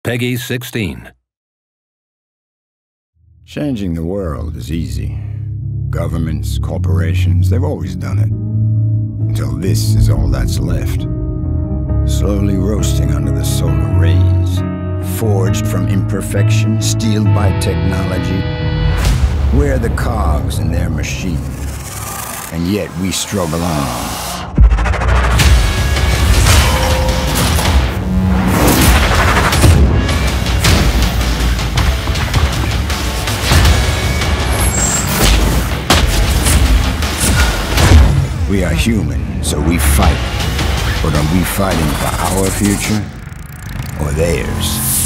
Peggy 16. Changing the world is easy. Governments, corporations, they've always done it. Until this is all that's left. Slowly roasting under the solar rays. Forged from imperfection, steeled by technology. We're the cogs in their machine. And yet we struggle on. We are human, so we fight. But are we fighting for our future or theirs?